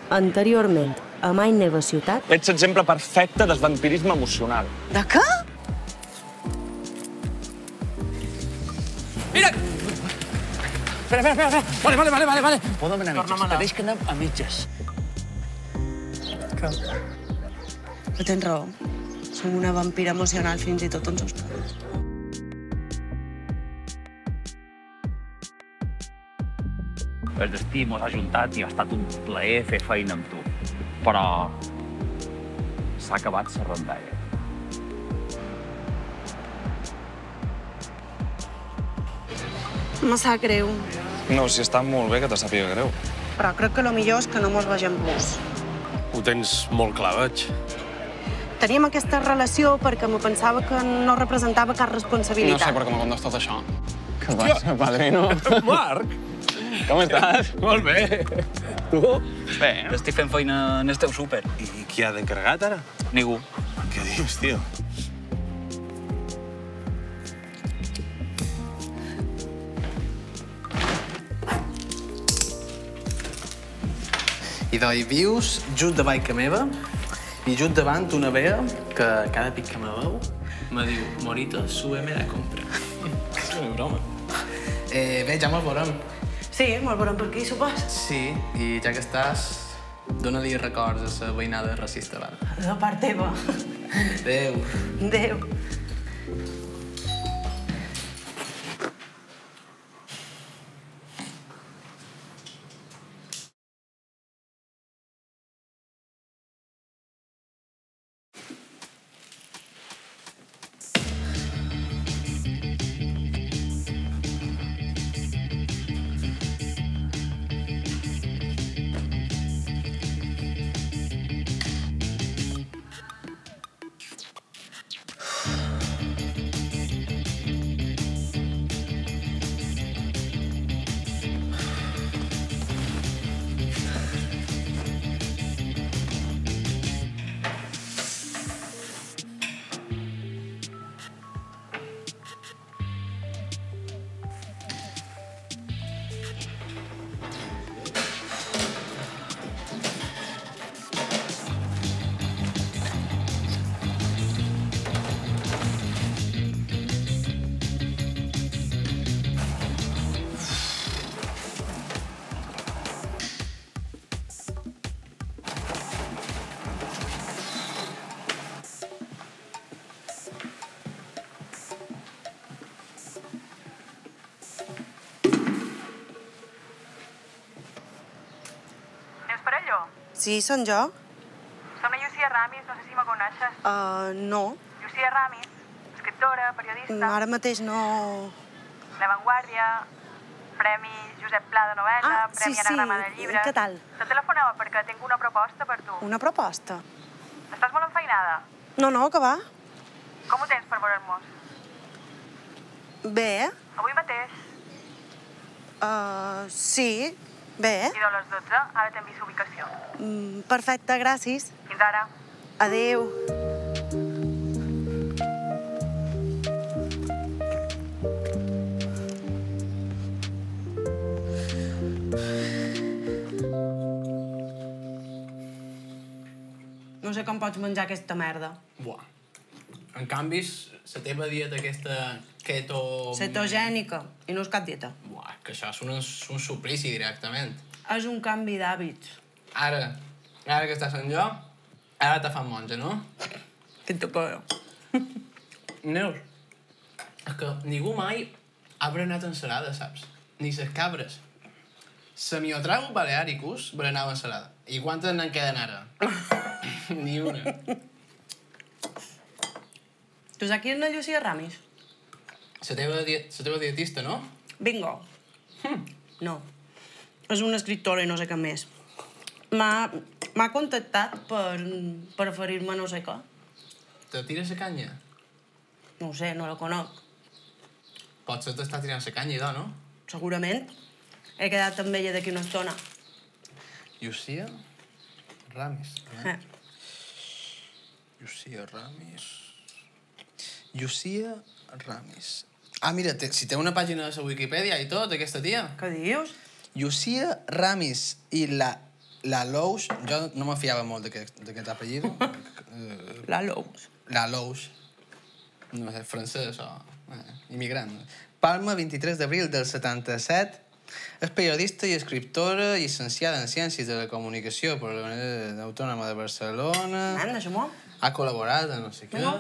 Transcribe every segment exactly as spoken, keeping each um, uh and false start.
Anteriorment, a Mai Neva Ciutat... Ets exemple perfecte de vampirisme emocional. De què? Mira! Espera, espera, espera. Vale, vale, vale, vale, vale. Podem anar a mitges. Pareix que anem a mitges. Que... Però tens raó. Som una vampira emocional fins i tot en sos pares. El destí mos ha ajuntat i ha estat un plaer fer feina amb tu. Però s'ha acabat la rondalla. Me sap greu, No, si està molt bé que te sàpiga greu. però crec que el millor és que no mos vegem plus. Ho tens molt clar, veig. Teníem aquesta relació perquè me pensava que no representava cap No responsabilitat. sé per què m'ha contat tot això. Què passa, padrino? Marc! Com estàs? Molt bé. Tu? Bé. Estic fent feina en el teu súper. I qui ha d'encarregat, ara? Ningú. Què dius, tio? I doncs vius just davall que meva i just davant una vea que cada pic que me veu me diu Morita, súbeme la compra. És una broma. Eh, bé, ja me'l veurem. Sí, me'l veurem per aquí, supos. Sí, i ja que estàs, dóna-li records a la veïnada racista, va. De part teva. Adéu. Adéu. Sí, són jo. Som la Llucia Ramis, no sé si me coneixes. Uh, no. Llucia Ramis, escriptora, periodista. Ara mateix no... La Vanguardia, Premi Josep Pla de novel·la, Ah, sí, Premi Anagrama sí. de llibre. Què tal? Te telefonava perquè tinc una proposta per tu. Una proposta? Estàs molt enfeinada? No, no, que va. Com ho tens per veure'ns? Bé. Avui mateix. Uh, sí, bé. I de les dotze, ara t'hem vist ubicació. Mm, perfecte, gràcies. Fins ara. Adéu. No sé com pots menjar aquesta merda. Buah. En canvi, la teva dieta aquesta keto... Cetogènica, i no és cap dieta. Buah, que això és un, un suplici directament. És un canvi d'hàbits. Ara, ara que estàs en jo, ara te fan monja, no? Què te pega? Neus, és que ningú mai ha berenat ensalada, saps? Ni les cabres. Se m'hi trago balearicus berenar ensalada. I quantes n'en queden ara? Ni una. Tu saps qui és la Llucia Ramis? La teva, die la teva dietista, no? Bingo. Hm. No. És una escriptora i no sé què més. M'ha contactat per, per oferir-me no sé què. Te tires la canya? No ho sé, no la conec. Potser t'està tirant la canya, idò, no? Segurament. He quedat amb ella d'aquí una estona. Llucia Ramis. Eh. Llucia Ramis... Llucia Ramis. Ah, mira, té, si té una pàgina de la Wikipedia i tot, aquesta tia. Què dius? Llucia Ramis i la La Lous, jo no me fiava molt d'aquest apellido. La Lous. La Lous. No sé, francès o immigrant. Palma, vint-i-tres d'abril del setanta-set. És periodista i escriptora, llicenciada en Ciències de la Comunicació per la Universitat Autònoma de Barcelona. Anda, Xamó. Ha col·laborat en no sé què.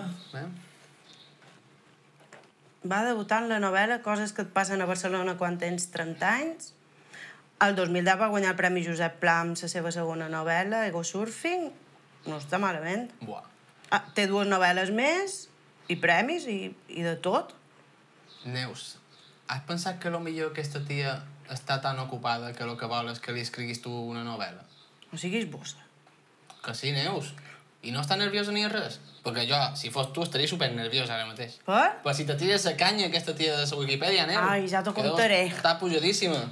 Va debutar en la novel·la Coses que et passen a Barcelona quan tens trenta anys. El dos mil deu va guanyar el Premi Josep Pla amb la seva segona novel·la, Ego Surfing. No està malament. Buah. Ah, té dues novel·les més, i premis, i, i de tot. Neus, has pensat que potser aquesta tia està tan ocupada que el que vol és que li escriguis tu una novel·la? No siguis bossa. Que sí, Neus. I no està nerviosa ni res? Perquè jo, si fos tu, estaria supernerviosa ara mateix. Per? Però si te tires la canya aquesta tia de la Wikipedia, Neus... Ai, ja t'ho contaré. Està pujadíssima.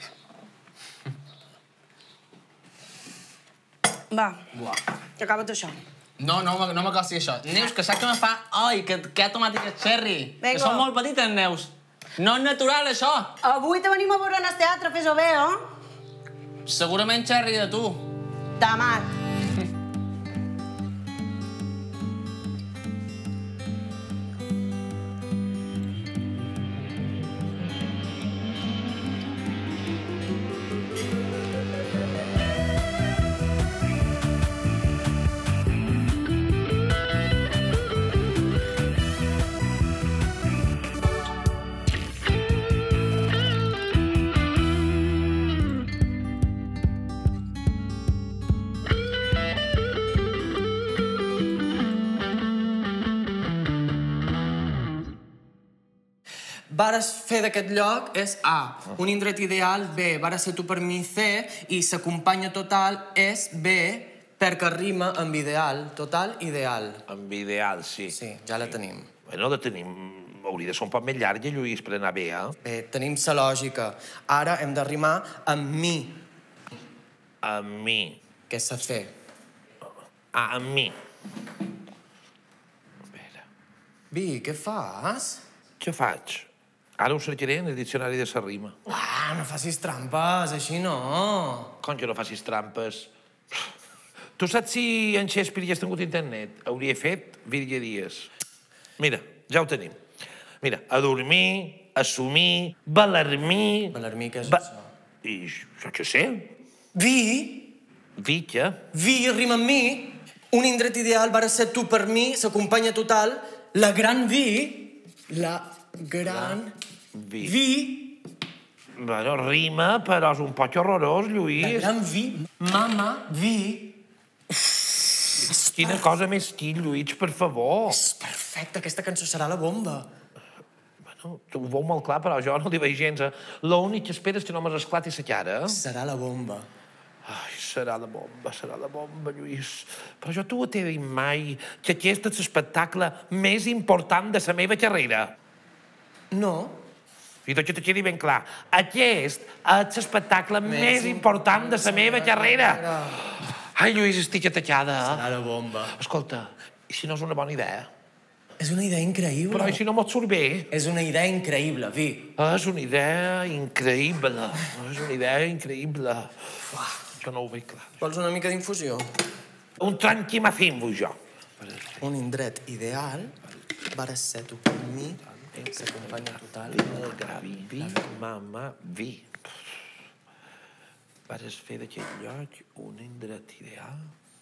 Va, Buah. acaba't això. No, no, no m'acosti això. Neus, que saps que me fa... Ai, que, que ha tomat aquest cherry. Vinga. Que són molt petites, Neus. No és natural, això. Avui te venim a veure en el teatre, fes-ho bé, eh? Segurament cherry de tu. Tamat. Vares fer d'aquest lloc és A, un indret ideal, B, vares ser tu per mi, C, i la companya total és B, perquè rima amb ideal, total, ideal. Amb ideal, sí. Sí, ja la tenim. Bueno, la tenim... Hauria de ser un poc més llarga, Lluís, per anar bé, eh? Bé, tenim la lògica. Ara hem de rimar amb mi. Amb mi. Què s'ha de fer? Ah, amb mi. Vi, què fas? Què faig? Ara ho cercaré en el diccionari de la rima. Ah, no facis trampes, així no. Com que no facis trampes? Tu saps si en Shakespeare hagués tingut internet? Hauria fet virgueries. Mira, ja ho tenim. Mira, adormir, assumir, balarmir... Balarmir, què és ba... això? I això què sé? Vi? Vi, què? Vi rima amb mi. Un indret ideal va ser tu per mi, la companya total, la gran vi, la gran vi. vi. Bueno, rima, però és un poc horrorós, Lluís. La gran vi, mama, vi. Quina cosa més quil, Lluís, per favor. És perfecte, aquesta cançó serà la bomba. Bueno, tu ho veu molt clar, però jo no t'hi veig gens. L'únic que espero és que no m'esclati la cara. Serà la bomba. Ai, serà la bomba, serà la bomba, Lluís. Però jo t'ho t'he dit mai que aquest és l'espectacle més important de la meva carrera. No. I tot que te quedi ben clar. Aquest és l'espectacle més important de la meva carrera. Ai, Lluís, estic atacada. Serà la bomba. Escolta, i si no és una bona idea? És una idea increïble. Però i si no m'ho surt bé? És una idea increïble, Vi. És una idea increïble. És una idea increïble. Jo no ho veig clar. Vols una mica d'infusió? Un tranquimacín, vull jo. Un indret ideal va ser tu per mi, la companya total. Vi, mama, vi. Vares fer d'aquest lloc un indret ideal?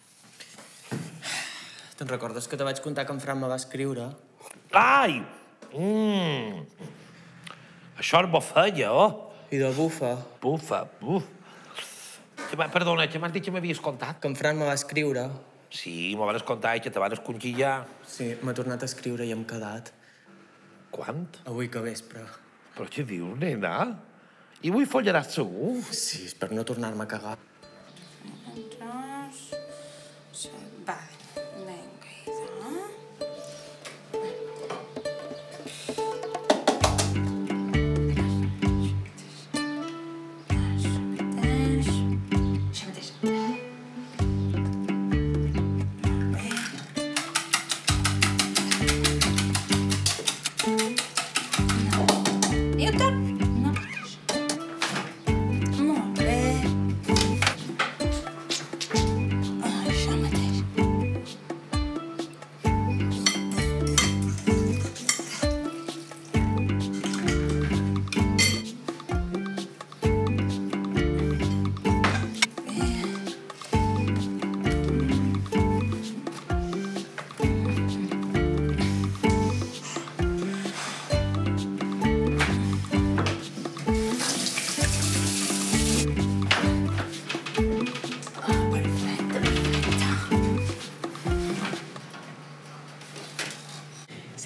Te'n recordes que te vaig contar que en Fran me va escriure? Ai! Mmm! Això és bofella, oh! I de bufa. Bufa, buf. Perdona, que m'has dit que m'havies contat? Que en Fran me va escriure. Sí, m'ho vas contar i que te van esconquillar. Sí, m'ha tornat a escriure i hem quedat. Quant? Avui que vespre. Però què dius, nena? I avui follaràs segur? Sí, és per no tornar-me a cagar. Dos... Vale, venga, idò. Això mateix. Newton? No. Molt bé.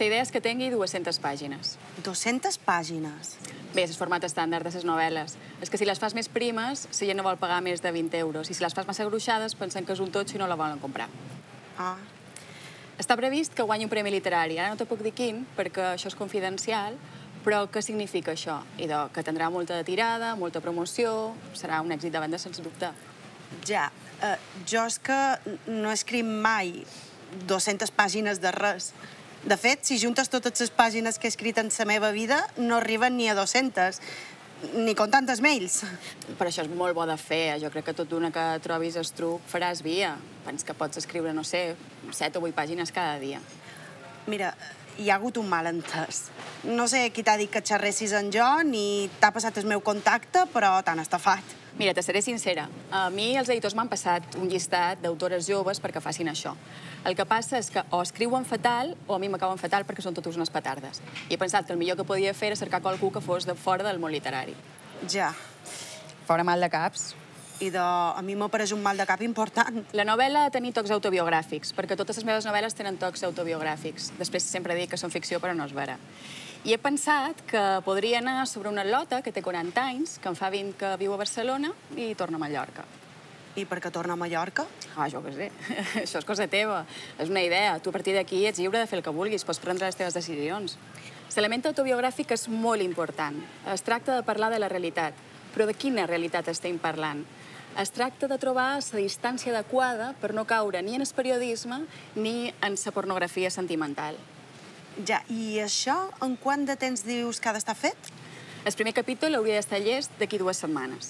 idea és que tingui dues-centes pàgines. dues-centes pàgines? Bé, és el format estàndard de les novel·les. És que si les fas més primes, la gent no vol pagar més de vint euros. I si les fas massa gruixades, pensen que és un totxo i no la volen comprar. Ah. Està previst que guanyi un premi literari. Ara no te puc dir quin, perquè això és confidencial, però què significa això? Idò, que tindrà molta tirada, molta promoció, serà un èxit de venda, sens dubte. Ja, eh, jo és que no escric mai dues-centes pàgines de res. De fet, si juntes totes les pàgines que he escrit en la meva vida, no arriben ni a dues-centes, ni comptant els mails. Però això és molt bo de fer. Jo crec que tot d'una que trobis el truc faràs via. Pens que pots escriure, no sé, set o vuit pàgines cada dia. Mira, hi ha hagut un malentès. No sé qui t'ha dit que xerressis amb jo, ni t'ha passat el meu contacte, però t'han estafat. Mira, te seré sincera. A mi els editors m'han passat un llistat d'autores joves perquè facin això. El que passa és que o escriuen fatal o a mi m'acaben fatal perquè són totes unes petardes. I he pensat que el millor que podia fer era cercar qualcú que fos de fora del món literari. Ja. Fora mal de caps. I de... a mi m'apareix un mal de cap important. La novel·la ha de tenir tocs autobiogràfics, perquè totes les meves novel·les tenen tocs autobiogràfics. Després sempre dic que són ficció, però no és vera. I he pensat que podria anar sobre una lota que té quaranta anys, que en fa vint que viu a Barcelona i torna a Mallorca. I per què torna a Mallorca? Ah, jo què sé. Això és cosa teva. És una idea. Tu a partir d'aquí ets lliure de fer el que vulguis, pots prendre les teves decisions. L'element autobiogràfic és molt important. Es tracta de parlar de la realitat. Però de quina realitat estem parlant? Es tracta de trobar la distància adequada per no caure ni en el periodisme ni en la pornografia sentimental. Ja, i això en quant de temps dius que ha d'estar fet? El primer capítol hauria d'estar llest d'aquí dues setmanes.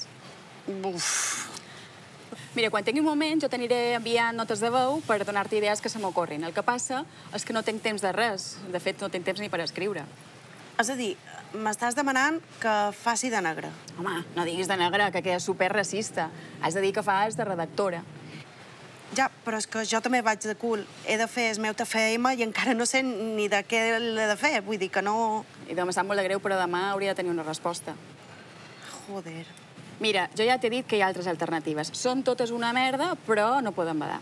Uf. Mira, quan tingui un moment, jo t'aniré enviant notes de veu per donar-te idees que se m'ocorrin. El que passa és que no tinc temps de res. De fet, no tinc temps ni per escriure. És a dir, m'estàs demanant que faci de negre. Home, no diguis de negre, que queda superracista. Has de dir que fas de redactora. Ja, però és que jo també vaig de cul. He de fer el meu T F M i encara no sé ni de què l'he de fer. Vull dir que no... I em sap molt de greu, però demà hauria de tenir una resposta. Joder. Mira, jo ja t'he dit que hi ha altres alternatives. Són totes una merda, però no poden badar.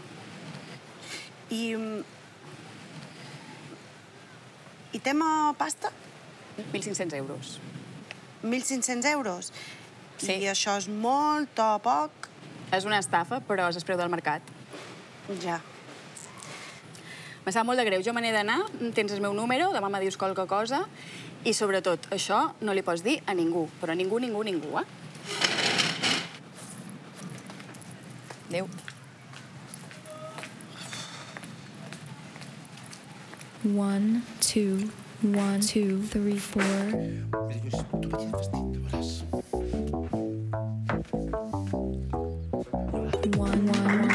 I... I tema pasta? mil cinc-cents euros. mil cinc-cents euros? Sí. I això és molt o poc? És una estafa, però és el preu del mercat. Ja. Me sap molt de greu. Jo me n'he d'anar, tens el meu número, demà me dius qualque cosa, i sobretot, això no li pots dir a ningú, però a ningú, ningú, ningú, eh? Adéu. One, two, one, two, three, four. One, one, one,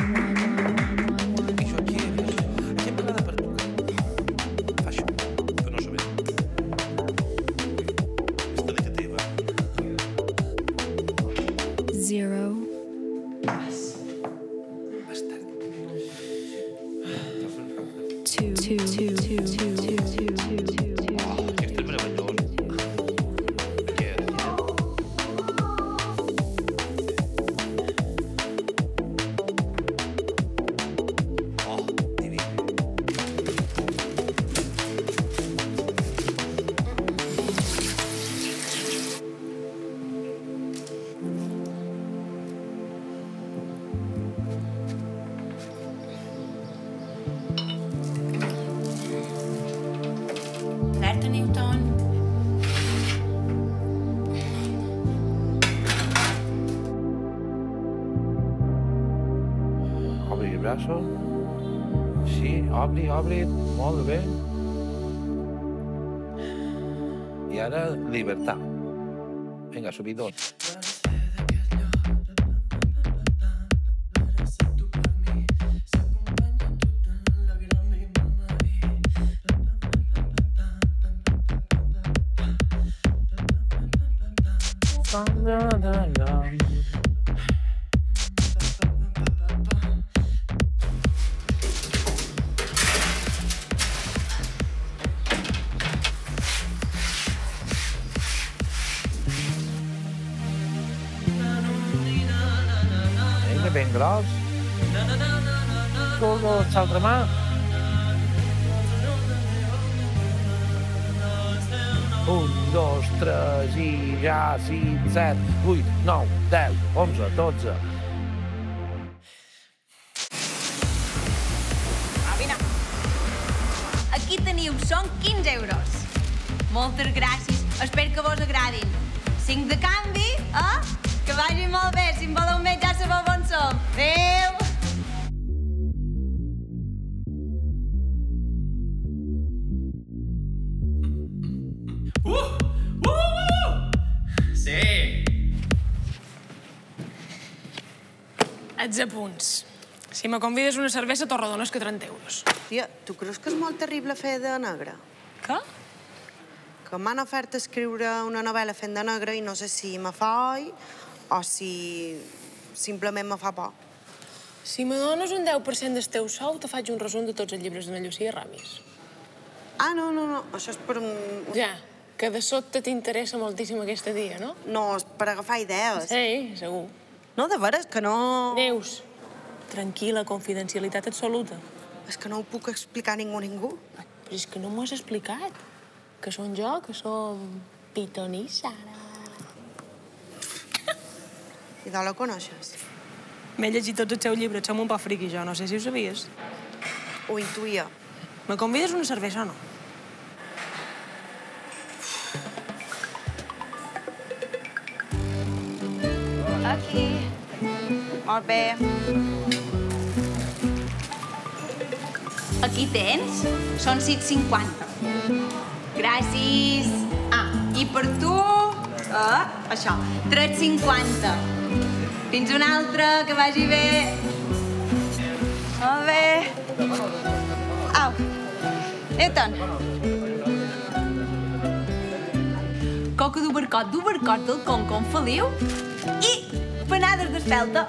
zero. Two, two, two, two, two, two, two, two, two. Aquest és meravellós. Oh, diví. Alerta Newton. Obri el braço. Sí, obri, obri. Molt bé. I ara, llibertat. Vinga, subidon. Vinga, ben gros. Surt l'altra mà. Un, dos, tres i ja, sis, set, vuit, nou, deu, onze, dotze... Ah, vine. Aquí teniu, són quinze euros. Moltes gràcies, espero que vos agradin. Cinc de canvi, eh? Que vagi molt bé, si em voleu més ja sabeu on som. Adéu! Uh! Uh! Sí! Ets a punts. Si me convides una cervesa, t'ho redones que trenta euros. Tia, tu creus que és molt terrible fer de negre? Què? Que m'han ofert escriure una novel·la fent de negre i no sé si me fa oi o si simplement me fa por. Si me dones un deu per cent del teu sou, te faig un resum de tots els llibres de la Llucia Ramis. Ah, no, no, no, això és per un... Ja, que de sobte t'interessa moltíssim aquesta dia, no? No, és per agafar idees. Sí, segur. No, de veres, que no... Neus, tranquil·la, confidencialitat absoluta. És que no ho puc explicar a ningú, ningú. Però és que no m'ho has explicat. Que són jo, que som pitonissa. I de la coneixes? M'he llegit tots els seus llibres, som un poc friqui, jo. No sé si ho sabies. Ho intuïa. Me convides una cervesa o no? Aquí. Molt bé. Aquí tens. Són sis cinquanta. Gràcies. Ah, i per tu... Ah, això. tres cinquanta. Fins una altra, que vagi bé. Molt bé. Au. Adéu-te'n. Coca d'obercot, d'obercot del Concon Feliu i panades d'espelta.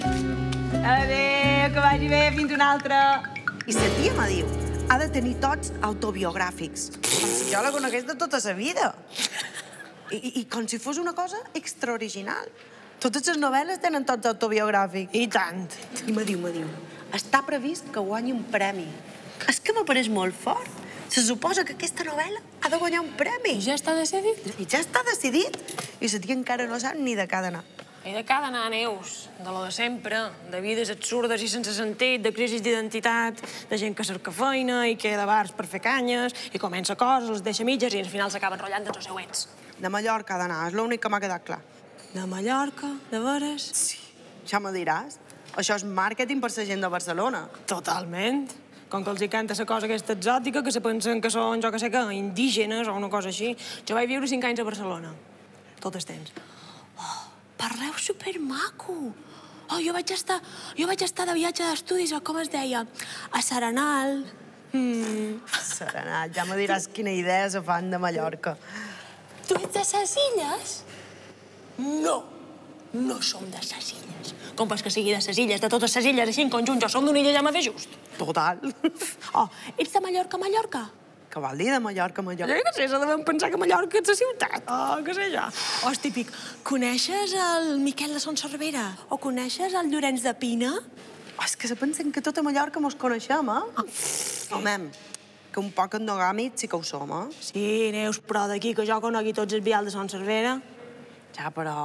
Adéu, que vagi bé. Fins una altra. I la tia me diu, ha de tenir tots autobiogràfics. Com si jo la conegués de tota la vida. I, i, I com si fos una cosa extraoriginal. Totes les novel·les tenen tots autobiogràfics. I tant. I me diu, me diu, està previst que guanyi un premi. És que m'apareix molt fort. Se suposa que aquesta novel·la ha de guanyar un premi. I ja està decidit? I ja està decidit. I la tia encara no sap ni de què ha d'anar. I de cada anar, Neus, de lo de sempre, de vides absurdes i sense sentit, de crisis d'identitat, de gent que cerca feina i queda a bars per fer canyes, i comença coses, les deixa mitges i al final s'acaba enrotllant dels següents. De Mallorca ha d'anar, és l'únic que m'ha quedat clar. De Mallorca, de veres? Sí, ja me diràs. Això és màrqueting per la gent de Barcelona. Totalment. Com que els hi canta la cosa aquesta exòtica, que se pensen que són, jo que sé què, indígenes o una cosa així. Jo vaig viure cinc anys a Barcelona. Tot el temps. Parleu supermaco. Oh, jo vaig estar, jo vaig estar de viatge d'estudis, o com es deia, a Serenal. Mm. Serenal, ja me diràs quina idea se fan de Mallorca. Tu ets de ses illes? No, no som de ses illes. Com vols que sigui de ses illes, de totes ses illes, així en conjunt, jo som d'una illa ja m'ha de just. Total. Oh, ets de Mallorca, Mallorca? Què vol dir de Mallorca, Mallorca? Jo que sé, se devem pensar que Mallorca és la ciutat. Oh, què sé jo. O és típic, coneixes el Miquel de Son Cervera? O coneixes el Llorenç de Pina? Oh, és que se pensen que tota Mallorca mos coneixem, eh? Home, que un poc endogàmics sí que ho som, eh? Sí, Neus, però d'aquí que jo conegui tots els vials de Son Cervera. Ja, però...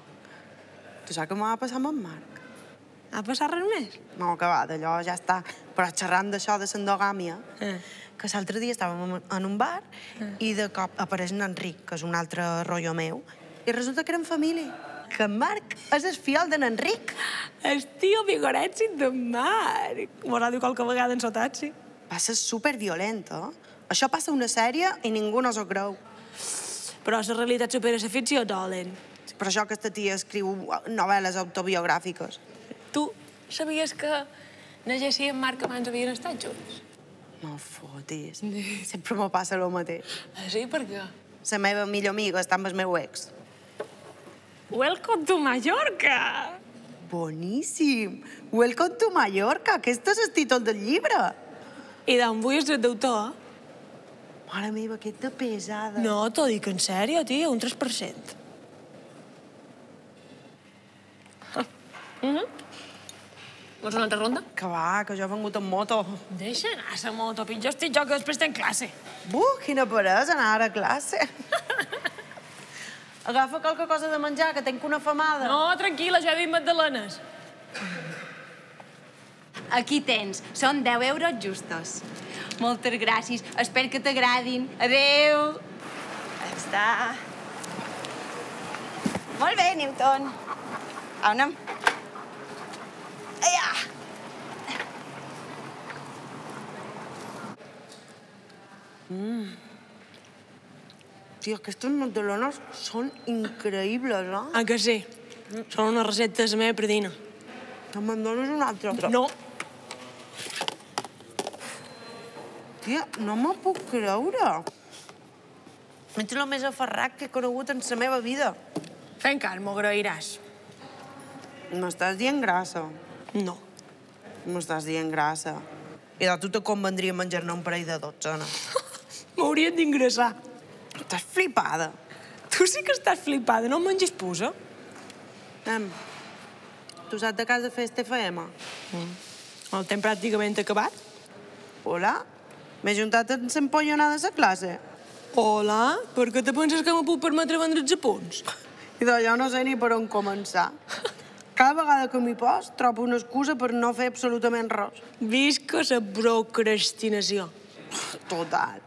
Tu saps què m'ha passat amb en Marc? Ha passat res més? No, que va, d'allò ja està. Però xerrant d'això de l'endogàmia, Eh. que l'altre dia estàvem en un bar i de cop apareix en Enric, que és un altre rotllo meu, i resulta que eren família. Que en Marc és el fiol d'en Enric. El tio vigorèxit d'en Marc. M'ho ha dit qualque vegada en sotatxi. Va ser superviolent, eh? Això passa a una sèrie i ningú no s'ho creu. Però la realitat supera la ficció, Dolen. Per això aquesta tia escriu novel·les autobiogràfiques. Tu sabies que na Jessie i en Marc abans havien estat junts? No fotis. Sempre me passa el mateix. Ah, sí? Per què? La meva millor amiga està amb el meu ex. Welcome to Mallorca! Boníssim! Welcome to Mallorca! Aquest és el títol del llibre. I d'on vull el dret d'autor? Mare meva, que de pesada. No, t'ho dic en sèrio, tia, un tres per cent. Mm-hmm. Vols una altra ronda? Que va, que jo he vengut amb moto. Deixa anar la moto, pitjor estic jo, que després tenc classe. Buh, quina peresa anar a classe. Agafa qualque cosa de menjar, que tenc una famada. No, tranquil·la, ja he dit magdalenes. Aquí tens, són deu euros justos. Moltes gràcies, espero que t'agradin. Adéu. Ja està. Molt bé, Newton. On anem? Allà. Mm. Tia, aquestes magdalenes són increïbles, eh? Ah, que sí? Són una recepta de la meva predina. Me'n dones una altra? No. Tia, no m'ho puc creure. Ets el més aferrat que he conegut en la meva vida. Fent car, m'ho agrairàs. M'estàs dient grassa? No. M'estàs dient grassa. I de tu te convendria menjar-ne un parell de dotzenes. M'haurien d'ingressar. Estàs flipada. Tu sí que estàs flipada, no em mengis pusa. Em, tu saps de casa fer este F M? Mm. El temps pràcticament acabat. Hola? M'he juntat en l'empollonada de la classe. Hola? Per què te penses que me puc permetre vendre els apunts? I d'allò no sé ni per on començar. Cada vegada que m'hi pos, trobo una excusa per no fer absolutament res. Visca la procrastinació. Total.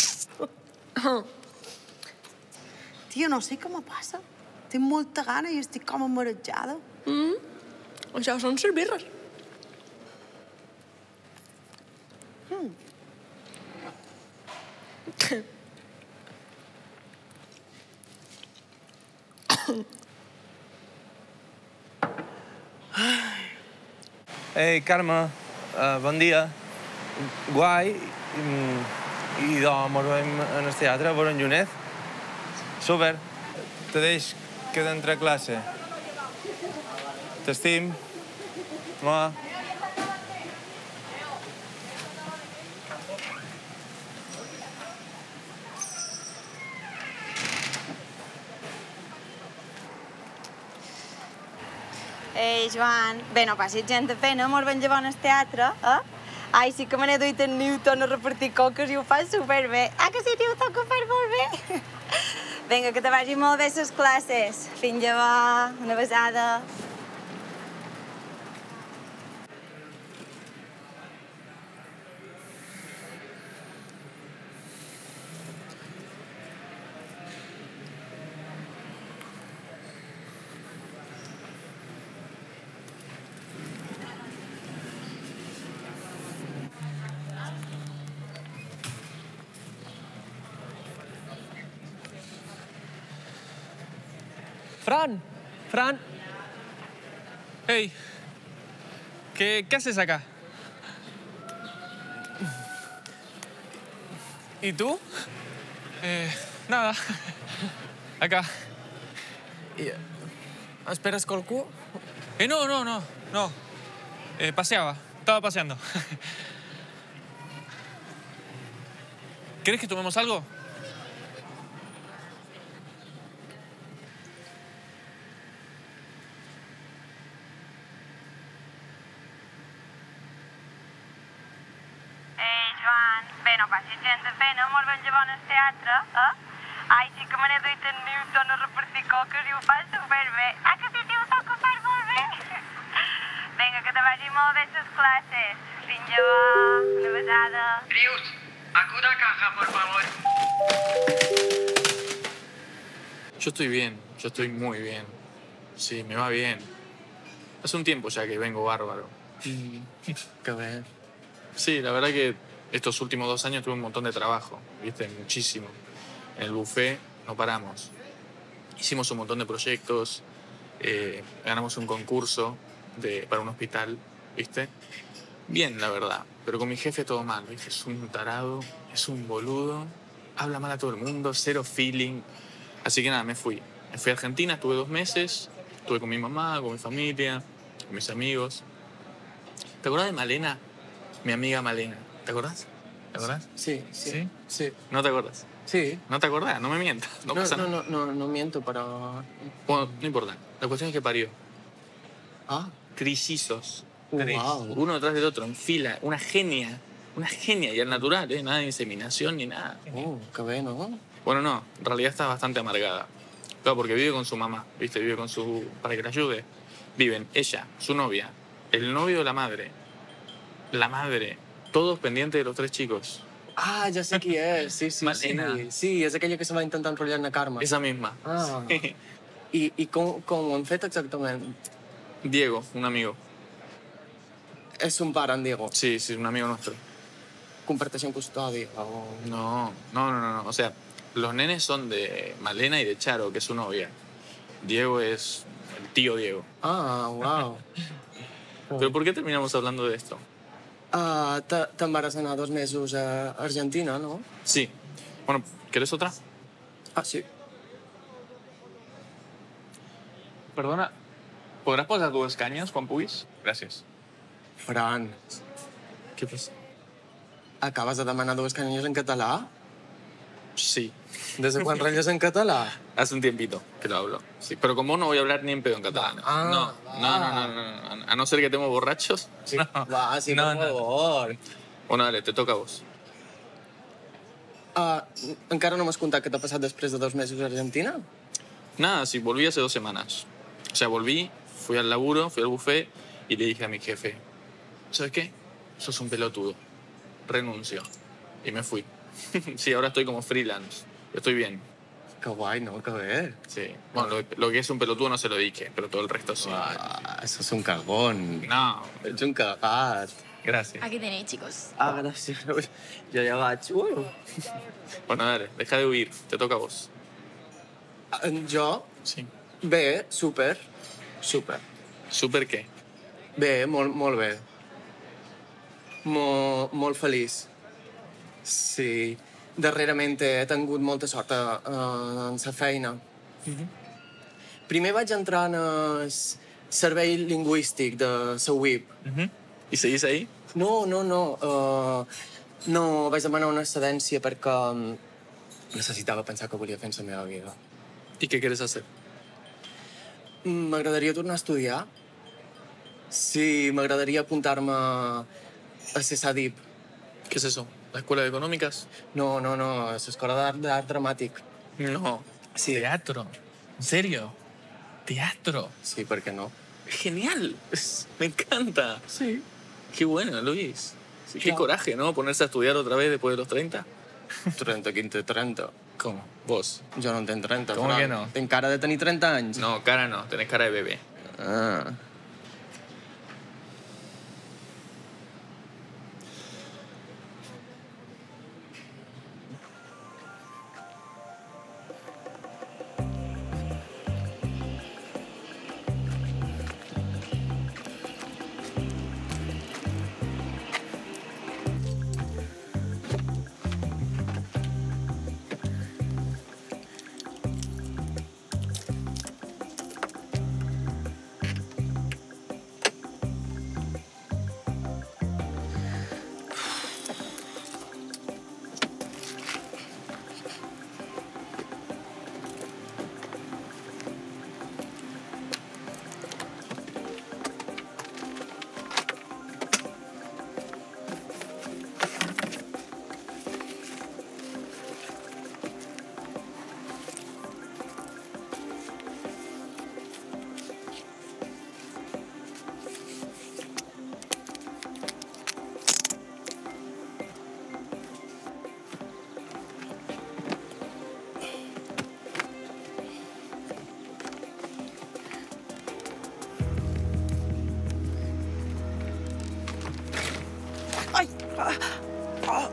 Tia, no sé què me passa. Tinc molta gana i estic com amarejada. Mm. Això són les birres. Mm. Ei, Carme, uh, bon dia. Guai. Mm, I doncs mos veiem en el teatre, a veure en Llunet. Super. Te deix que d'entrar a classe. T'estim. Moa. Ei, Joan, bé, no passis gent de pena, mos vam llevar al teatre, eh? Ai, sí que me n'he duit en Newton a repartir coques i ho fa superbé. Ah, que sí, Newton, que ho fas molt bé? Vinga, que te vagi molt bé les classes. Fins llavors, una besada. Fran, Fran. Hey, ¿qué, qué haces acá? ¿Y tú? Eh, nada. Acá. I, ¿Esperas qualcú? Eh, no, no, no, no. Eh, paseaba, estaba paseando. ¿Querés que tomemos algo? Bé, no passis gens de pena, mos vam llevar al teatre, eh? Ai, sí que me n'he duit en Newton a repartir coques i ho fas superbé. Ah, que sí, Newton, que ho fas molt bé. Vinga, que te vagi molt bé les classes. Fins llavors, una besada. Rius, acuda a caja, por favor. Yo estoy bien, yo estoy muy bien. Sí, me va bien. Hace un tiempo ya que vengo bárbaro. Qué bien. Sí, la verdad que estos últimos dos años tuve un montón de trabajo, ¿viste? Muchísimo. En el buffet no paramos. Hicimos un montón de proyectos, eh, ganamos un concurso de, para un hospital, ¿viste? Bien, la verdad, pero con mi jefe todo mal, ¿viste? Es un tarado, es un boludo, habla mal a todo el mundo, cero feeling. Así que nada, me fui. Me fui a Argentina, estuve dos meses, estuve con mi mamá, con mi familia, con mis amigos. ¿Te acuerdas de Malena? Mi amiga Malena. ¿Te acordás? ¿Te acordás? Sí, sí. ¿Sí? Sí. ¿No te acuerdas? Sí. ¿No te acordás? No me mientas. No, No, pasa no, nada. no, no, no miento, pero... Bueno, no importa. La cuestión es que parió. Ah. Crisisos. Tres, uno detrás del otro, en fila. Una genia. Una genia. Y al natural, ¿eh? Nada de inseminación ni nada. Oh, qué bueno, ¿no? Bueno, no. En realidad está bastante amargada. Claro, porque vive con su mamá, ¿viste? Vive con su... para que la ayude. Viven ella, su novia, el novio de la madre, la madre, todos pendientes de los tres chicos. Ah, ya sé quién es. Sí, sí, Malena. sí. Sí, és aquella que se va intentar enrotllar en la Carme. Esa misma. Ah. Sí. I, i com, com ho han fet exactament? Diego, un amigo. És un pare, en Diego? Sí, sí, un amigo nuestro. Comparteixen custòdia o... No, no, no, no. O sea, los nenes son de Malena y de Charo, que es su novia. Diego es el tío Diego. Ah, wow. ¿Pero por qué terminamos hablando de esto? Uh, Te'n vas anar dos mesos a Argentina, no? Sí. Bueno, ¿querés otra? Ah, sí. Perdona, ¿podrás posar dues canyes quan puguis? Gràcies. Fran. Què passa? Acabes de demanar dues canyes en català? Sí. ¿Desde cuándo rayas en catalán? Hace un tiempito que lo hablo. Sí, pero con vos no voy a hablar ni en pedo en catalán. Ah, no, no, no, no, no, no. A no ser que estemos borrachos. Sí. No. Va, sí, No, por no. favor. Bueno, dale, te toca a vos. Uh, encara no m'has contat què t'ha passat després de dos mesos a Argentina? Nada, sí, volví hace dos semanas. O sea, volví, fui al laburo, fui al buffet y le dije a mi jefe, ¿sabes qué? Sos un pelotudo. Renuncio. Y me fui. Sí, ahora estoy como freelance. Estoy bien. Qué guay, ¿no? Qué ver. Sí. Bueno, lo, lo que es un pelotudo no se lo dije, pero todo el resto sí. Ah, eso es un cagón. No. Ets un cagat. Gracias. Aquí tenéis, chicos. Ah, gràcies. Jo ja vaig. Uh. Bueno, dale, deja de huir. Te toca a vos. Jo? Sí. Bé, súper. Súper. Súper què? Bé, molt, molt bé. Molt, molt feliç. Sí. Darrerament he tingut molta sort a, a, en la feina. Mhm. Primer vaig entrar en el servei lingüístic de la U I P. Mhm. I seguís ahí? No, no, no. Uh, no, vaig demanar una excedència perquè necessitava pensar que volia fer en la meva vida. I què quieres hacer? M'agradaria tornar a estudiar. Sí, m'agradaria apuntar-me a ser S A D I P. ¿Qué es eso? ¿La escuela de económicas? No, no, no, a l'escola d'art, d'art dramàtic. No. Sí. Teatro. ¿En serio? Teatro. Sí, ¿por qué no? Genial. Es- Me encanta. Sí. Qué bueno, Luis. Sí, Qué claro. coraje, ¿no? Ponerse a estudiar otra vez después de los treinta. trenta, quinze, trenta. ¿Cómo? ¿Vos? Jo no en tenc trenta, Com Fran. que no? Tenc cara de tenir trenta anys. No, cara no. Tenés cara de bebé. Ah. Ai! Ah, ah.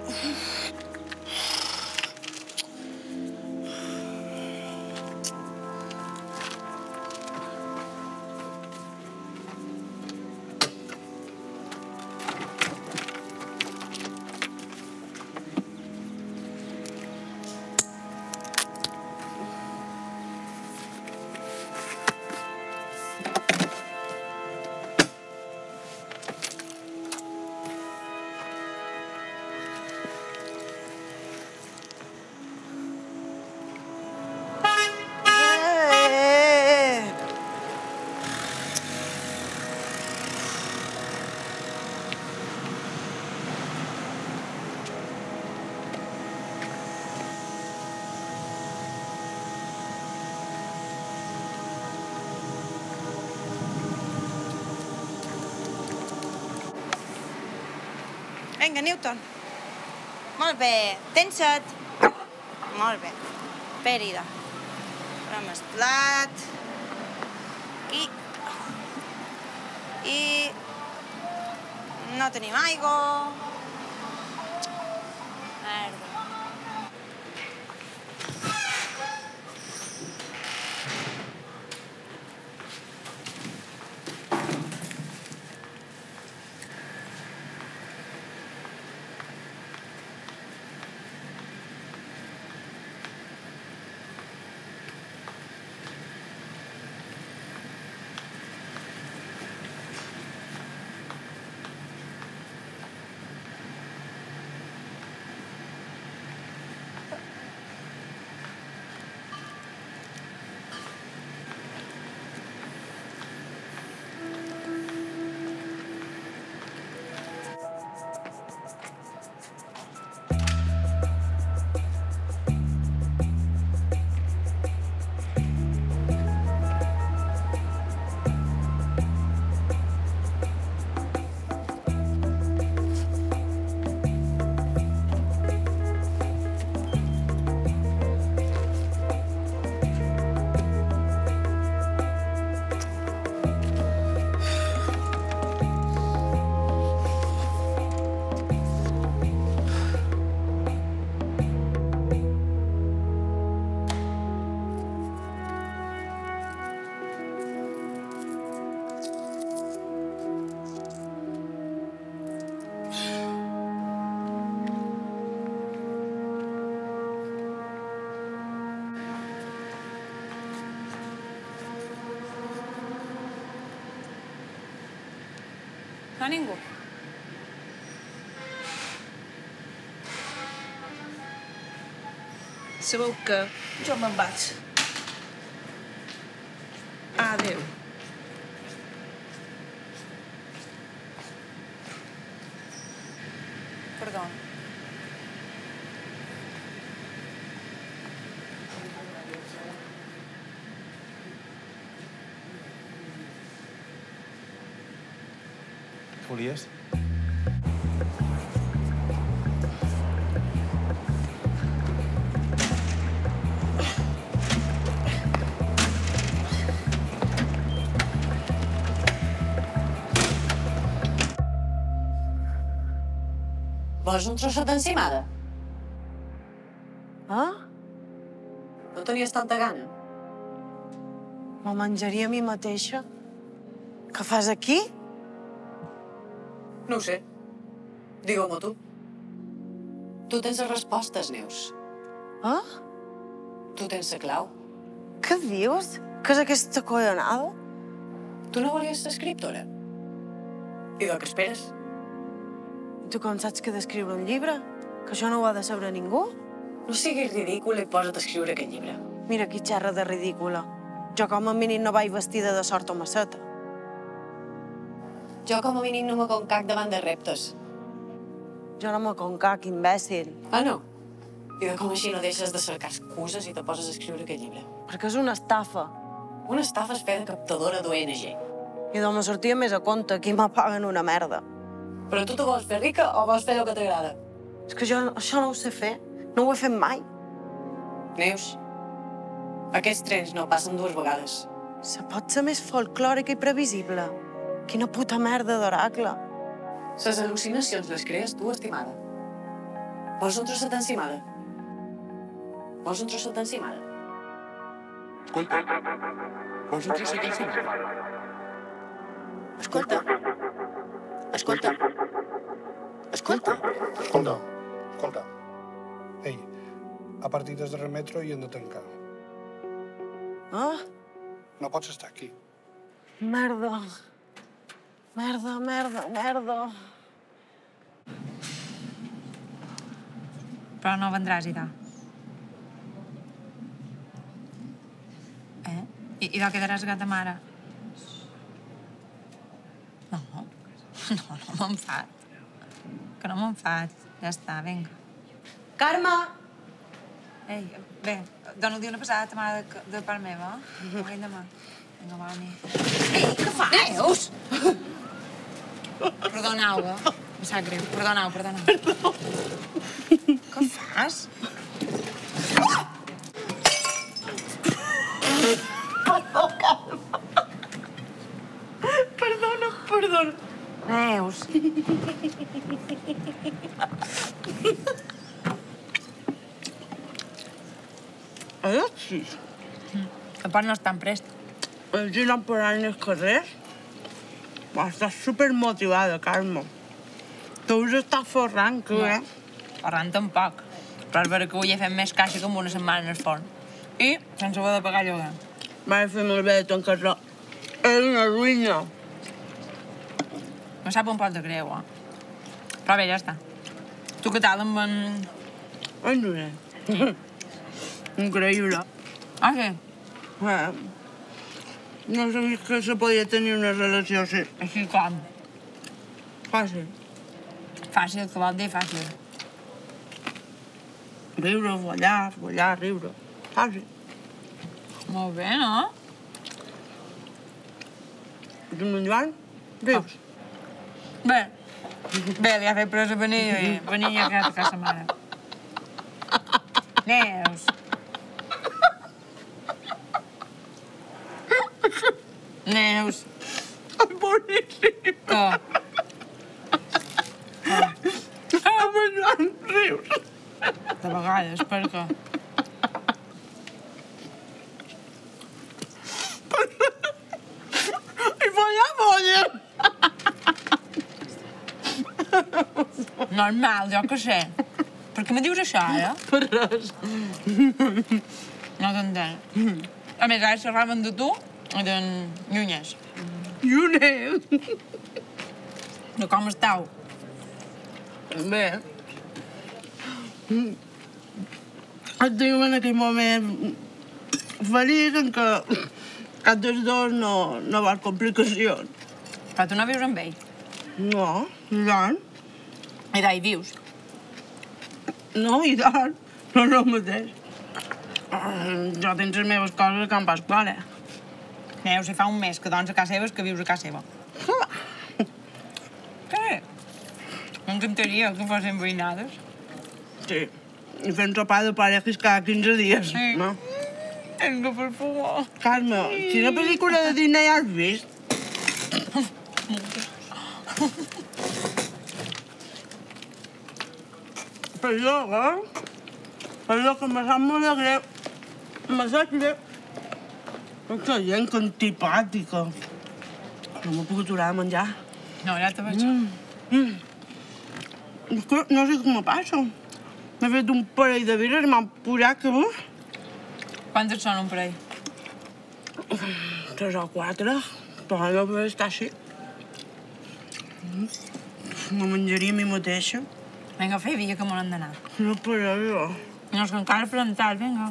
Vinga, Newton. Molt bé. Tens set. Molt bé. Pèrida. Posem el plat. I... I... No tenim aigua. Merda. No, ningú. Sabeu què? Jo me'n vaig. Adéu. Perdó. Volies? Vols un trossot d'encimada? Ah? No tenies tanta gana? Me menjaria a mi mateixa? Què fas aquí? No ho sé. Digue-m'ho tu. Tu tens les respostes, Neus. Ah? Tu tens la clau. Què dius? Què és aquesta collonada? Tu no volies ser escriptora? I de què esperes? Tu com saps que he d'escriure un llibre? Que això no ho ha de saber ningú? No siguis ridícula i posa't a escriure aquest llibre. Mira qui xerra de ridícula. Jo com a mínim no vaig vestida de sort o maceta. Jo com a mínim no me concac davant de reptes. Jo no me concac, imbècil. Ah, no? I de com així no deixes de cercar excuses i te poses a escriure aquest llibre? Perquè és una estafa. Una estafa és fer de captadora d'O N G. I d'on me sortia més a compte, aquí m'apaguen una merda. Però tu te vols fer rica o vols fer el que t'agrada? És que jo això no ho sé fer. No ho he fet mai. Neus, aquests trens no passen dues vegades. Se pot ser més folclòrica i previsible. Quina puta merda d'oracle. Les al·lucinacions les crees tu, estimada. Vols un trosset d'encimada? Vols un trosset d'encimada? Escolta, vols un trosset d'encimada? Escolta. Escolta. Escolta. Escolta, escolta. Ei, a partir des del metro hi hem de tancar. Ah? No pots estar aquí. Merda. Merda, merda, merda. Però no vendràs, Ida. Eh? I, i de quedaràs gata mare? No. No, no m'enfat. Que no m'enfat. Ja està, vinga. Carme! Ei, bé, dono-li una passada a ta mare de, de part meva. Avui demà. Vinga, va, ni. Ei, què fas? Neus! Perdoneu-me. Em sap greu. Perdoneu, perdoneu. Perdó. Què fas? Perdó, calma. Perdona, perdona. Neus. Alexis. Tampoc no és tan prest. Hem girat per anys als carrers. Estàs supermotivada, Carme. Deus estar forrant, que bé. Forrant tampoc. Però és vera que avui he fet més caixa que en una setmana en el forn. I sense haver de pagar lloguer. Vaig fer molt bé de tancar-la. És una ruïna. Me sap un poc de greu, eh? Però bé, ja està. Tu què tal amb en... En Josep. Increïble. Ah, sí? Eh, no sabia que se podia tenir una relació així. Així com? Fàcil. Fàcil, que vol dir fàcil. Riure, follar, follar, riure. Fàcil. Molt bé, no? I tu, en Joan? Rius? Bé. Bé, li ha fet presa vanilla i vanilla que a casa mare. Neus. Neus. Boníssim. Què? Amb en Joan rius. De vegades, per què? I follar, follar. Normal, jo què sé. Per què me dius això, ara? Per res. No t'entenc. A més, ara xerraven de tu i d'en Llunyes. Llunyes? De com estàu? Bé. Estic en aquell moment feliç en què cap dels dos no, no vol complicacions. Però tu no vius amb ell? No, i tant. I d'ahir vius? No, i tant. No és el mateix. Jo tinc les meves coses a Can Pasqual, eh? Neus, si fa un mes que dons a casa seva és que vius a casa seva. Què? M'encantaria que fossin veïnades. Sí, i fent sopar de parelles cada quinze dies, Sí. no? Vinga, per favor. Carme, quina pel·lícula de Disney has vist? Perdó, eh? Perdó, que me sap molt de greu. Me sap greu. Aquesta gent que antipàtica. No m'ho puc aturar de menjar. No, ja te veig. Mm. Mm. És que no sé què me passa. M'he fet un parell de birres i m'han pujat que buf. Quantes són un parell? Tres o quatre, però no podria estar així. No menjaria a mi mateixa. Vinga, fei via que me n'han d'anar. No podria. No, és que encara farem tard, vinga.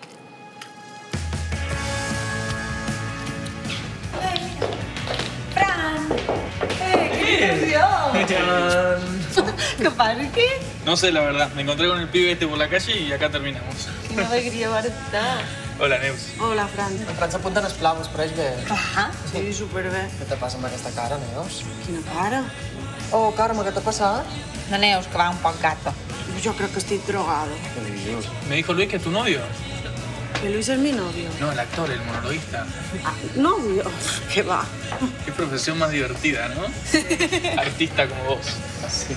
Fran! Eh, qué ilusión. ¿Qué pasa aquí? No sé, la verdad. Me encontré con el pibe este por la calle y acá terminamos. Quina alegria, Marta. Hola, Neus. Hola, Fran. En Fran s'apunta en els plavos, però és bé. Ah, sí, superbé. Què te passa amb aquesta cara, Neus? Quina cara? Oh, Carme, què t'ha passat? De Neus, que va un poc gata. Jo crec que estic drogada. ¿Qué le dices? Me dijo Luis que es tu novio. Que Luis es mi novio. No, el actor, el monologuista. Ah, ¿novio? ¿Qué va? Qué profesión más divertida, ¿no? Artista como vos. Sí.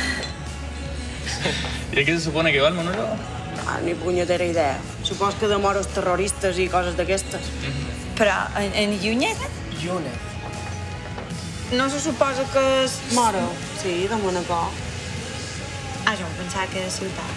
¿Y de qué se supone que va el monólogo? Ah, ni punyetera idea. Supos que de moros terroristes i coses d'aquestes. Però en, en Llunyes? Llunyes. No se suposa que és moro? Sí, de Manacor. Ah, jo em pensava que era ciutat.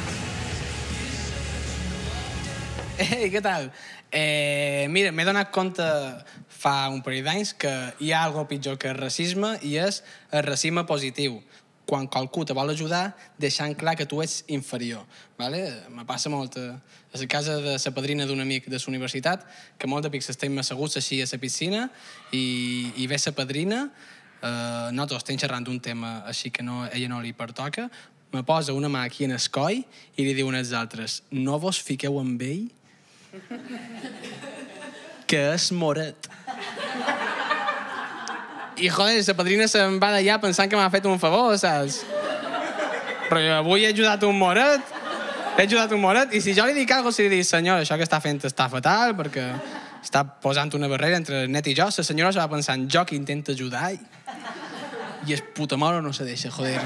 Ei, què tal? Eh, mira, m'he donat compte fa un parell d'anys que hi ha alguna pitjor que el racisme i és el racisme positiu. Quan qualcú te vol ajudar, deixant clar que tu ets inferior. Vale? Me passa molt a la casa de la padrina d'un amic de la universitat, que molt de pics estem asseguts així a la piscina i, i ve la padrina, eh, nosaltres estem xerrant d'un tema així que no, ella no li pertoca, me posa una mà aquí en el coll i li diuen als altres: no vos fiqueu amb ell, que és moret. I, joder, la padrina se'n va d'allà pensant que m'ha fet un favor, saps? Però jo avui he ajudat un moret. He ajudat un moret. I si jo li dic alguna cosa, si li dic, senyor, això que està fent està fatal, perquè està posant una barrera entre el net i jo, la senyora se va pensant, jo que intento ajudar i, i el puta moro no se deixa, joder.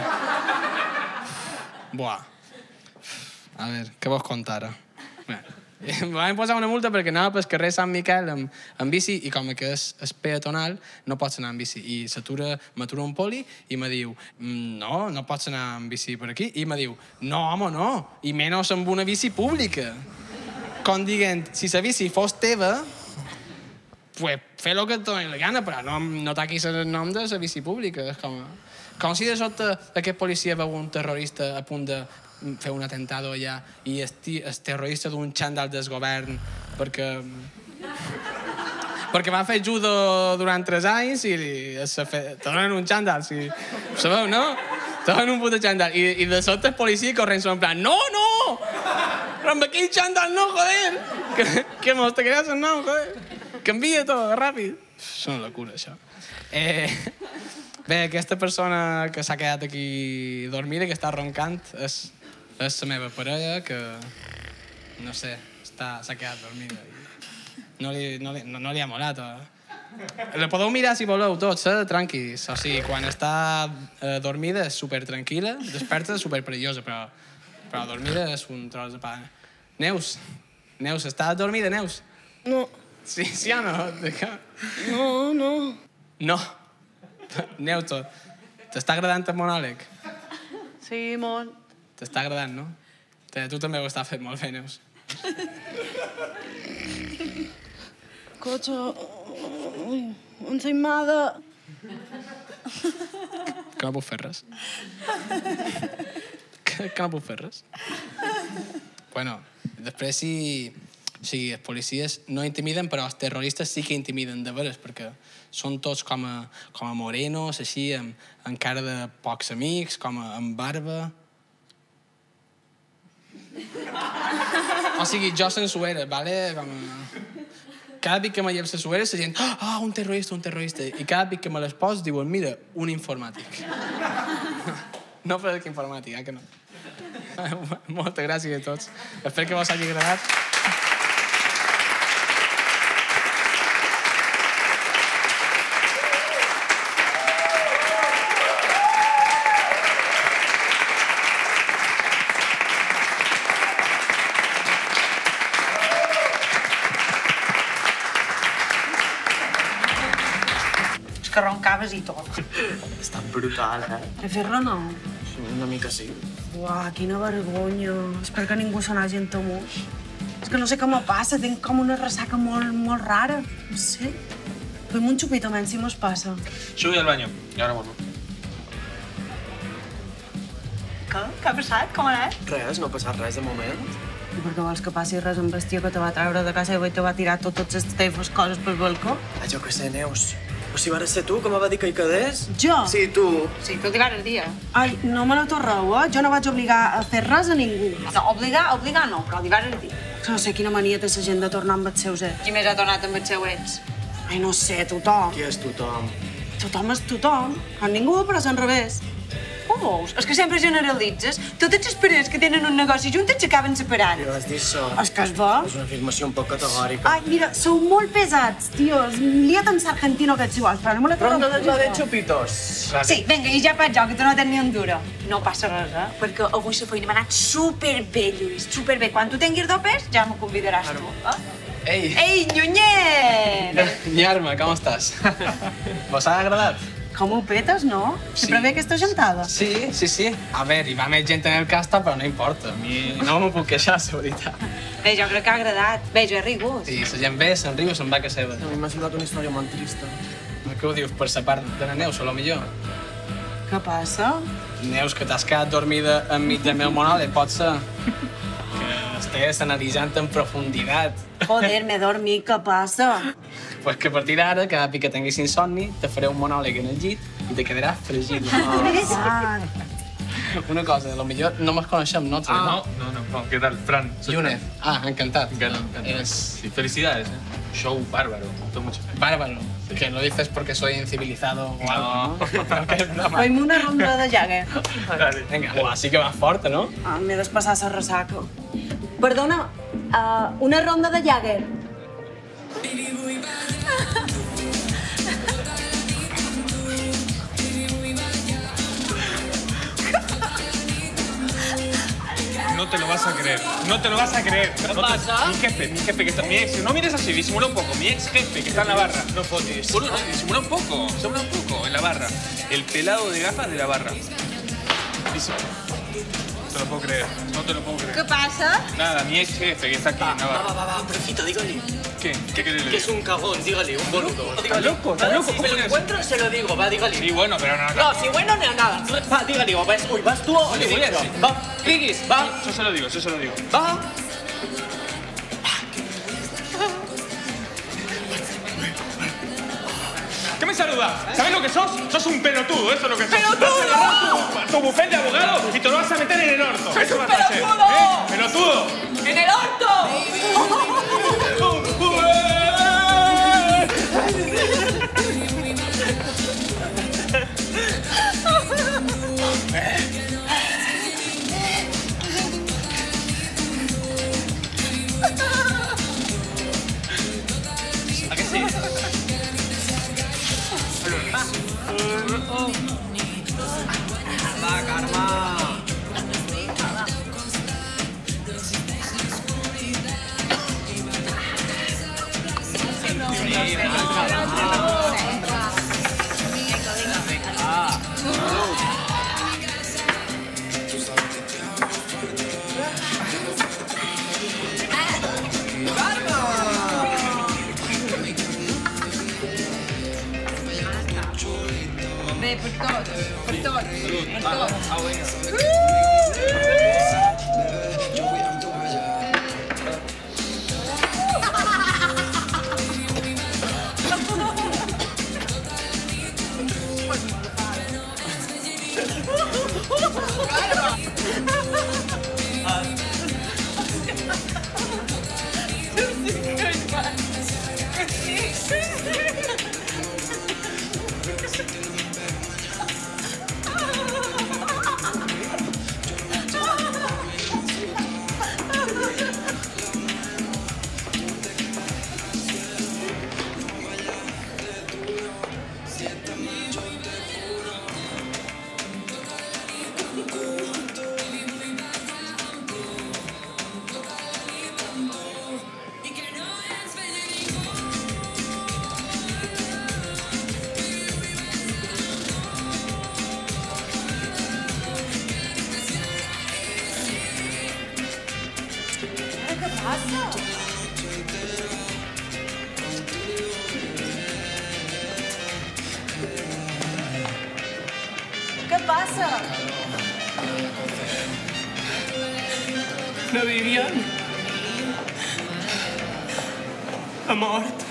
Buah. A veure, què vols contar ara? Bé. Em van posar una multa perquè anava pel carrer Sant Miquel amb, amb bici i com que és, és peatonal no pots anar amb bici. I s'atura, m'atura un poli i me diu no, no pots anar amb bici per aquí. I me diu, no, home, no. I menys amb una bici pública. Com dient, si la bici fos teva, pues fer el que et doni la gana, però no, no taquis el nom de la bici pública. És com, com si de sobte aquest policia veu un terrorista a punt de fer un atentado allà i el terrorista d'un xandall del govern perquè perquè va fer judo durant tres anys i te donen un xandall, si sabeu, no? Te donen un puto xandall i, i de sobte el policia corrent en plan no, no! Però amb aquell xandall no, joder! Que, que mos te quedas el nom, joder! Canvia tot, ràpid! És una locura, això. Eh... Bé, aquesta persona que s'ha quedat aquí dormida, que està roncant, és, és la meva parella, que, no sé, s'ha quedat dormida. No li, no li, no, no li ha molat. Eh? La podeu mirar si voleu tots, eh? Tranquils. O sigui, quan està eh, dormida és supertranquil·la, desperta és superperillosa, però, però dormida és un tros de pa. Neus, Neus, estàs dormida, Neus? No. Sí, sí o no? No, no. No. Neus, t'està agradant el monòleg? Sí, molt. T'està agradant, no? Tu també ho estàs fent molt bé, Neus. Cotxe... Ensaïmada... Que no puc fer res. Que, que no puc fer res. Bueno, després si... O sigui, els policies no intimiden, però els terroristes sí que intimiden de veres, perquè són tots com a, com a morenos, així, amb, amb cara de pocs amics, com a, amb barba. O sigui, jo se'n suera, vale? Com a... Cada cop que me llevo la suera, la gent, ah, un terrorista, un terrorista. I cada cop que me les pos, diuen, mira, un informàtic. No per que informàtic, eh, que no. Moltes gràcies a tots. Espero que vos hagi agradat. Que roncaves i tot. Està brutal, eh? A fer-la no? Una mica sí. Uah, quina vergonya. Espero que ningú se n'hagi entemut. És que no sé què me passa, tinc com una ressaca molt, molt rara. No sé. Fem un xupito menys si mos passa. Sube al baño y ahora vuelvo. Què? Què ha passat? Com ha anat? Res, no ha passat res de moment. I per què vols que passi res amb el tio que te va treure de casa i te va tirar totes les teves coses pel balcó? Ah, jo què sé, Neus. Però si vas ser tu, que me va dir que hi quedés? Jo? Sí, tu. Sí, tu t'hi vas dir. Ai, no me la torreu, eh? Jo no vaig obligar a fer res a ningú. No, obligar, obligar no, però t'hi vas dir. No sé quina mania té la gent de tornar amb els seus ets. Qui més ha tornat amb els seus ets? Ai, no sé, tothom. Qui és tothom? Tothom és tothom. A ningú, però és al revés. Ho veus? És que sempre generalitzes. Totes les parelles que tenen un negoci juntes s'acaben separant. Ja vas dir això. És que es va. És una afirmació un poc categòrica. Ai, mira, sou molt pesats, tios. Lia't amb Sargentino, que ets igual, però no me la Però torreu. la de xupitos. Sí, vinga, i ja faig jo, que tu no tens ni un duro. No passa res, eh? Perquè avui la feina m'ha anat superbé, Lluís, superbé. Quan tu tinguis dopes, ja m'ho convidaràs tu, eh? Ei! Ei, Nyunyet! Nyarma, com estàs? Vos ha agradat? Com ho petes, no? Sempre ve aquesta gentada. Sí, sí, sí. A veure, hi va més gent en el casta, però no importa. A mi no m'ho puc queixar, la veritat. Bé, jo crec que ha agradat. Bé, jo he rigut. Sí, la gent ve, se'n riu, se'n va a casa seva. A mi m'ha semblat una història molt trista. Què ho dius, per la part de la Neus, o millor? Què passa? Neus, que t'has quedat dormida enmig del meu monòleg, pot ser? Que estigues analitzant en profunditat. Joder, m'he dormit, què passa? Pues que a partir d'ara, cada cop que tinguis insomni, te faré un monòleg en el llit i te quedaràs fregit. Ah. Una cosa, a lo millor no nos coneixem, ¿no? Ah, no, no, no. ¿Qué tal, Fran? Soy Yunez. Ah, encantado. Encantado, encantado. Es... Sí, felicidades, ¿eh? Show bárbaro, me gustó mucho. Bárbaro. Que lo dices porque soy incivilizado o algo, ¿no? Fem una ronda de Jagger. Vale, venga. Uah, sí que va forta, no? Ah, m'he despassat la ressaca. Perdona, uh, una ronda de Jagger. No te lo vas a creer, no te lo vas a creer. ¿Qué no pasa? Te... Mi jefe, mi jefe que está... Mi ex, no mires así, disimula un poco. Mi ex jefe que está en la barra. No fotis. Bueno, no, disimula un poco, disimula un poco, en la barra. El pelado de gafas de la barra. Disimula. No te lo puedo creer, no te lo puedo creer. Què passa? Nada, mi ex jefe que está aquí en la barra. Va, va, va, Profito, dígale. ¿Qué? ¿Qué querés Que es un cagón, dígale, un boludo. ¿Estás loco? ¿Estás loco? Si me lo encuentro, se lo digo, va, dígale. Sí, bueno, pero no... No, si bueno, no nada. Va, dígale, vas, uy, vas tú o No le voy a decir. Va, Cliguis, va. Yo se lo digo, yo se lo digo. Va. ¿Qué me saludas? ¿Sabes lo que sos? Sos un pelotudo, eso es lo que sos. ¡Pelotudo! Vas a agarrar tu, tu bufete de abogado y te lo vas a meter en el orto. ¡Soy Eso un vas a hacer. pelotudo! ¿Eh? ¡Pelotudo! ¡En el orto! ¿A qué sí? Va, Carme. Bé, per tots, per tots, per tots. Què passa? La Vivian ha mort.